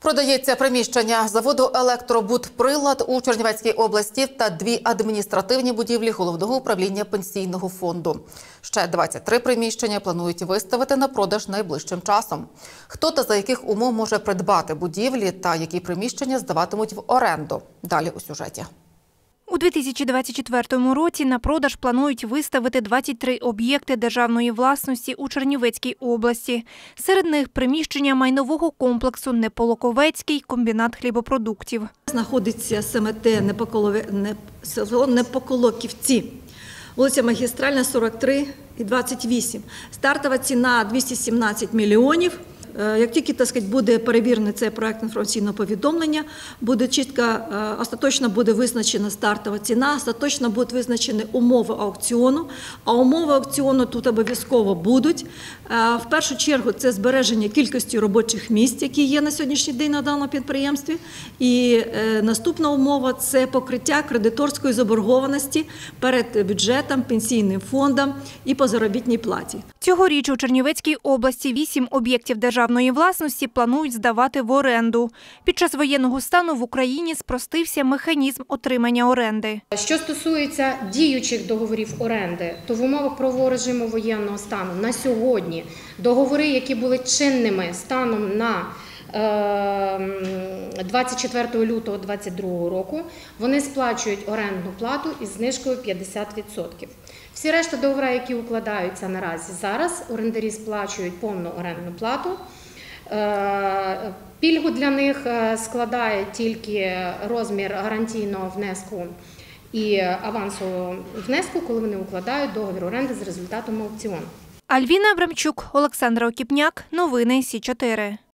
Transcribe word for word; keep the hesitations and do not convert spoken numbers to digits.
Продається приміщення заводу «Електробудприлад» у Чернівецькій області та дві адміністративні будівлі Головного управління Пенсійного фонду. Ще двадцять три приміщення планують виставити на продаж найближчим часом. Хто та за яких умов може придбати будівлі та які приміщення здаватимуть в оренду? Далі у сюжеті. У дві тисячі двадцять четвертому році на продаж планують виставити двадцять три об'єкти державної власності у Чернівецькій області. Серед них приміщення майнового комплексу «Неполоковецький» комбінат хлібопродуктів. Знаходиться СМТ село Непоколоківці, вулиця Магістральна, сорок три і двадцять вісім. Стартова ціна – двісті сімнадцять мільйонів. Як тільки, так сказати, буде перевірений цей проект інформаційного повідомлення, буде чітко, остаточно буде визначена стартова ціна, остаточно будуть визначені умови аукціону, а умови аукціону тут обов'язково будуть. В першу чергу це збереження кількості робочих місць, які є на сьогоднішній день на даному підприємстві, і наступна умова – це покриття кредиторської заборгованості перед бюджетом, пенсійним фондом і по заробітній платі. Цьогоріч у Чернівецькій області вісім об'єктів державної власності планують здавати в оренду. Під час воєнного стану в Україні спростився механізм отримання оренди. Що стосується діючих договорів оренди, то в умовах правового режиму воєнного стану на сьогодні договори, які були чинними станом на двадцять четвертого лютого дві тисячі двадцять другого року, вони сплачують орендну плату із знижкою п'ятдесят відсотків. Всі решта договори, які укладаються наразі зараз, орендарі сплачують повну орендну плату. Пільгу для них складає тільки розмір гарантійного внеску і авансового внеску, коли вони укладають договір оренди з результатом аукціону. Альвіна Абрамчук, Олександра Окіпняк. Новини Сі чотири.